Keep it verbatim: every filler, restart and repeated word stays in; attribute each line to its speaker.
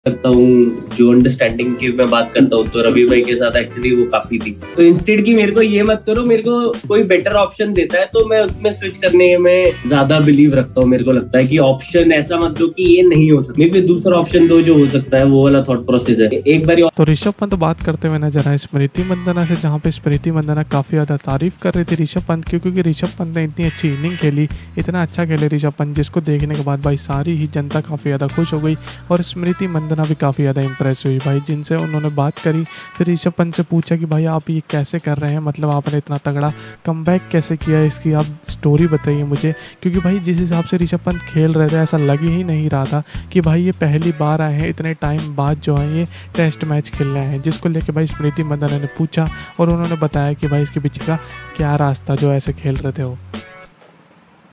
Speaker 1: करता हूँ, जो अंडरस्टैंडिंग की मैं बात करता हूँ, तो रवि भाई के साथ एक्चुअली वो काफी थी। तो इंस्टेड की मेरे को ये मत करो, मेरे को कोई बेटर ऑप्शन देता है तो मैं उसमें स्विच करने में ज्यादा बिलीव रखता हूँ। मेरे को लगता है कि ऑप्शन ऐसा मत दो कि ये नहीं हो सकता, मे बी दूसरा ऑप्शन दो जो हो सकता है, वो वाला थॉट प्रोसेस है एक बार।
Speaker 2: तो ऋषभ पंत बात करते हुए नजर आए स्मृति मंदाना से, जहाँ पे स्मृति मंदाना काफी ज्यादा तारीफ कर रही थी ऋषभ पंत की, क्योंकि ऋषभ पंत ने इतनी अच्छी इनिंग खेली, इतना अच्छा खेले ऋषभ पंत, जिसको देखने के बाद भाई सारी ही जनता काफी ज्यादा खुश हो गई और स्मृति मंदाना भी काफी ज्यादा इंप्रेस हुई भाई, जिनसे उन्होंने बात करी। फिर ऋषभ पंत से पूछा कि भाई आप ये कैसे कर रहे हैं, मतलब आपने इतना तगड़ा कमबैक कैसे किया, इसकी आप स्टोरी बताइए मुझे। क्योंकि भाई जिस हिसाब से ऋषभ पंत खेल रहे थे ऐसा लग ही नहीं रहा था कि भाई ये पहली बार आए हैं इतने टाइम बाद जो है ये टेस्ट मैच खेलने आए हैं, जिसको लेके भाई स्मृति मंदाना ने पूछा और उन्होंने बताया कि भाई इसके पीछे का क्या रास्ता जो ऐसे खेल रहे थे वो।